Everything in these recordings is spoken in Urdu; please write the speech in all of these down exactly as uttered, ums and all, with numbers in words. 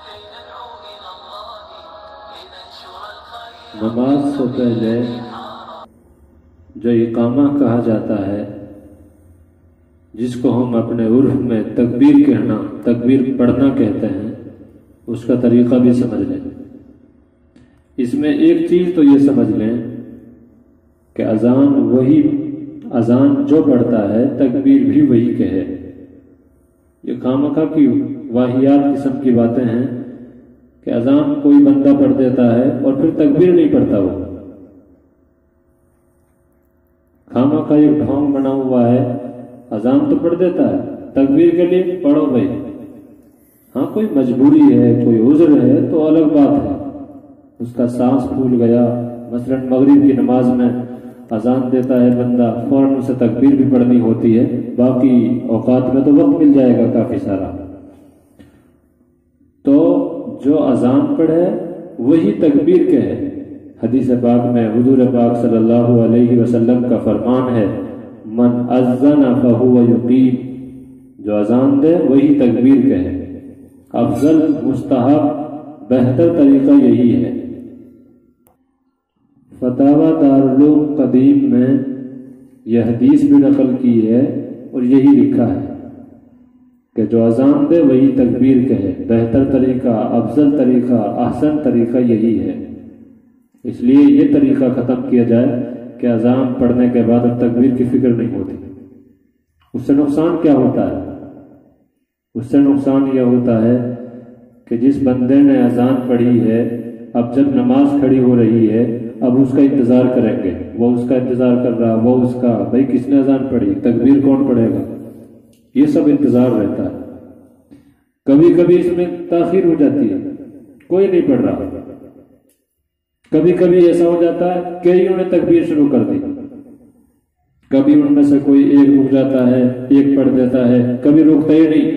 نماز سے پہلے جو اقامہ کہا جاتا ہے، جس کو ہم اپنے عرف میں تکبیر کہنا تکبیر پڑھنا کہتے ہیں، اس کا طریقہ بھی سمجھ لیں۔ اس میں ایک چیز تو یہ سمجھ لیں کہ اذان وہی اذان جو پڑھتا ہے تکبیر بھی وہی کہے۔ یہ خامخواہ کی واہیات قسم کی باتیں ہیں کہ اذان کوئی بندہ پڑھ دیتا ہے اور پھر تکبیر نہیں پڑھتا، وہ خامخواہ ایک ڈھونگ بنا ہوا ہے، اذان تو پڑھ دیتا ہے، تکبیر کے لیے پڑھو بھائی۔ ہاں کوئی مجبوری ہے، کوئی عذر ہے تو الگ بات ہے، اس کا سانس پھول گیا، مثلا مغرب کی نماز میں اذان دیتا ہے بندہ، فوراً اسے تکبیر بھی پڑھنی ہوتی ہے، باقی اوقات میں تو وقت مل جائے گا کافی سارا۔ تو جو اذان پڑھے وہی تکبیر کہے۔ حدیث پاک میں حضور پاک صلی اللہ علیہ وسلم کا فرمان ہے، من اذن فہو یقیم، جو اذان دے وہی تکبیر کہے۔ افضل، مستحب، بہتر طریقہ یہی ہے۔ فتاوی دارالعلوم قدیم میں یہ حدیث بھی نقل کی ہے اور یہی لکھا ہے کہ جو اذان دے وہی تکبیر کہے، بہتر طریقہ، افضل طریقہ، احسن طریقہ یہی ہے۔ اس لیے یہ طریقہ ختم کیا جائے کہ اذان پڑھنے کے بعد اب تکبیر کی فکر نہیں ہوتی۔ اس سے نقصان کیا ہوتا ہے؟ اس سے نقصان یہ ہوتا ہے کہ جس بندے نے اذان پڑھی ہے، اب جب نماز کھڑی ہو رہی ہے، اب اس کا انتظار کریں گے، وہ اس کا انتظار کر رہا، وہ اس کا، بھائی کس نے اذان پڑھی، تکبیر کون پڑھے گا، یہ سب انتظار رہتا ہے۔ کبھی کبھی اس میں تاخیر ہو جاتی ہے، کوئی نہیں پڑھ رہا، کبھی کبھی ایسا ہو جاتا ہے کہ انہوں نے تکبیر شروع کر دی، کبھی ان میں سے کوئی ایک رک جاتا ہے، ایک پڑھ دیتا ہے، کبھی رکتا ہی نہیں،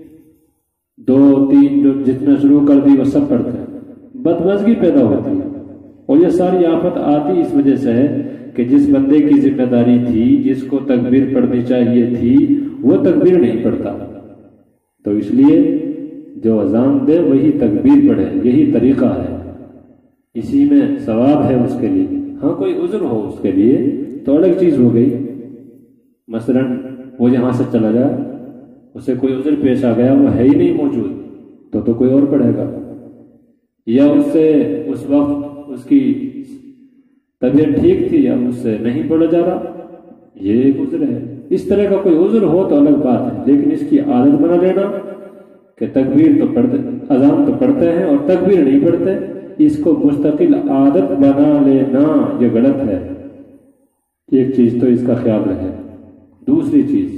دو تین جو جتنا شروع کر دی وہ سب پڑھتے ہیں، بدمزگی پیدا ہوتی ہے۔ اور یہ ساری آفت آتی اس وجہ سے ہے کہ جس بندے کی ذمہ داری تھی، جس کو تکبیر پڑھنی چاہیے تھی، وہ تکبیر نہیں پڑھتا۔ تو اس لیے جو اذان دے وہی تکبیر پڑھے، یہی طریقہ ہے، اسی میں ثواب ہے اس کے لیے۔ ہاں کوئی عذر ہو اس کے لیے تو الگ چیز ہو گئی، مثلا وہ یہاں سے چلا جائے، اسے کوئی عذر پیش آ گیا، وہ ہے ہی نہیں موجود، تو تو کوئی اور پڑھے گا، یا اس سے اس وقت اس کی طبیعت ٹھیک تھی یا اس سے نہیں پڑھا جا رہا، یہ ایک عذر ہے۔ اس طرح کا کوئی عذر ہو تو الگ بات ہے، لیکن اس کی عادت بنا لینا کہ تکبیر تو پڑھتے، اذان تو پڑھتے ہیں اور تکبیر نہیں پڑھتے، اس کو مستقل عادت بنا لینا یہ غلط ہے۔ ایک چیز تو اس کا خیال رہے۔ دوسری چیز،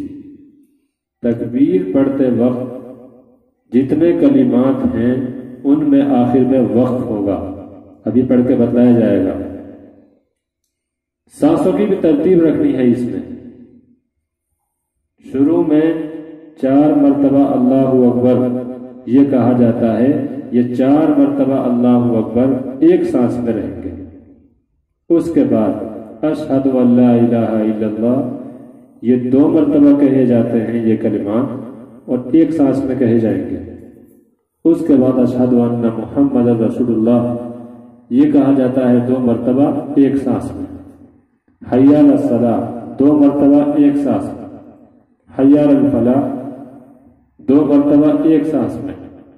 تکبیر پڑھتے وقت جتنے کلمات ہیں ان میں آخر میں وقت ہوگا، ابھی پڑھ کے بتلایا جائے گا۔ سانسوں کی بھی ترتیب رکھنی ہے اس میں۔ شروع میں چار مرتبہ اللہ اکبر یہ کہا جاتا ہے، یہ چار مرتبہ اللہ اکبر ایک سانس میں رہیں گے۔ اس کے بعد اشہد ان لا الہ الا اللہ یہ دو مرتبہ کہے جاتے ہیں یہ کلمات، اور ایک سانس میں کہے جائیں گے۔ اس کے بعد اشہد ان محمد رسول اللہ یہ کہا جاتا ہے دو مرتبہ ایک سانس میں۔ حی علی الصلاۃ دو مرتبہ ایک سانس میں۔ حی علی الفلاح دو مرتبہ ایک سانس میں۔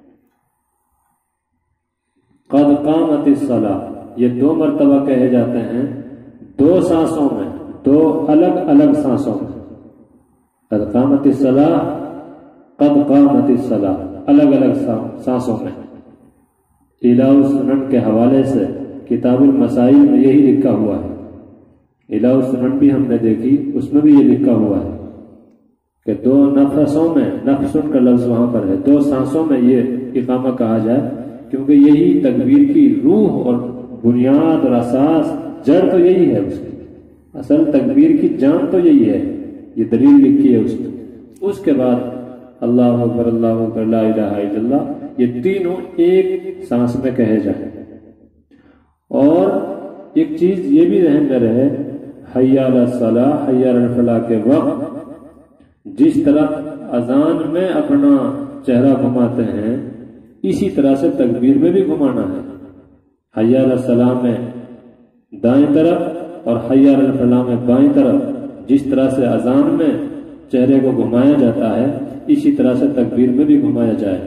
قد قامت الصلاۃ یہ دو مرتبہ کہے جاتے ہیں دو سانسوں میں، دو الگ الگ سانسوں میں۔ قد قامت الصلاۃ، قد قامت الصلاۃ، الگ الگ سانسوں میں۔ الہ السنن کے حوالے سے کتاب المسائل میں یہی لکھا ہوا ہے۔ الہ السنن بھی ہم نے دیکھی، اس میں بھی یہ لکھا ہوا ہے کہ دو نفسوں میں، نفسن کا لفظ وہاں پر ہے، دو سانسوں میں یہ اقامہ کہا جائے، کیونکہ یہی تکبیر کی روح اور بنیاد اور اساس، جڑ تو یہی ہے اس کی، اصل تکبیر کی جان تو یہی ہے، یہ دلیل لکھی ہے اس میں۔ اس کے بعد اللہ اکبر، اللہ اکبر، لا الہ الا اللہ یہ تینوں ایک سانس میں کہے جائیں۔ اور ایک چیز یہ بھی ذہن میں رہے، حی علی الصلاۃ، حی علی الفلاح کے وقت جس طرح اذان میں اپنا چہرہ گھماتے ہیں، اسی طرح سے تکبیر میں بھی گھمانا ہے. حی علی الصلاۃ میں دائیں طرف اور حی علی الفلاح میں بائیں طرف. جس طرح سے اذان میں چہرے کو گھمایا جاتا ہے اسی طرح سے تکبیر میں بھی گھمایا جائے.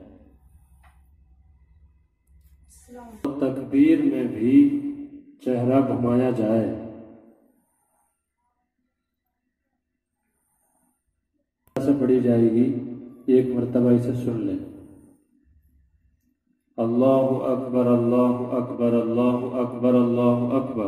تکبیر میں بھی چہرہ گھمایا جائے. سے پڑھی جائے گی، ایک مرتبہ اسے سن لیں. اللہ اکبر اللہ اکبر اللہ اکبر اللہ اکبر.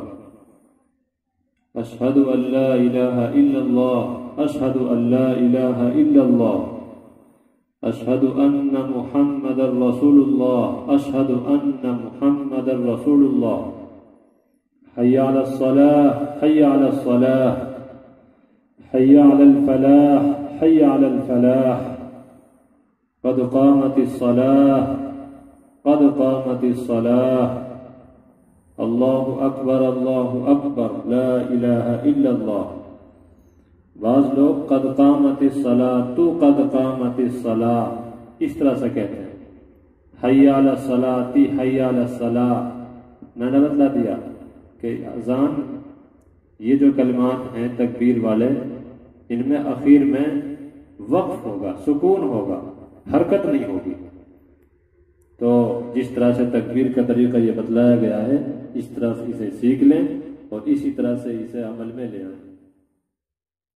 اشہد ان لا الہ الا اللہ اشہد ان لا الہ الا اللہ. اشہد ان محمد رسول اللہ اشہد ان محمد رسول اللہ. حی علی الصلاۃ حی علی الصلاۃ حی علی الفلاح حی علی الفلاح. قد قامت الصلاۃ قد قامت الصلاۃ. اللہ اکبر اللہ اکبر لا الہ الا اللہ. بعض لوگ قد قامت الصلاۃ تو قد قامت الصلاۃ اس طرح سے کہتے ہیں. حی علی الصلاۃ حی علی الصلاۃ. میں نے بتلا دیا کہ اذان یہ جو کلمات ہیں تکبیر والے ان میں اخیر میں وقف ہوگا، سکون ہوگا، حرکت نہیں ہوگی. تو جس طرح سے تکبیر کا طریقہ یہ بتلایا گیا ہے اس طرح سے اسے سیکھ لیں اور اسی طرح سے اسے عمل میں لے آئیں.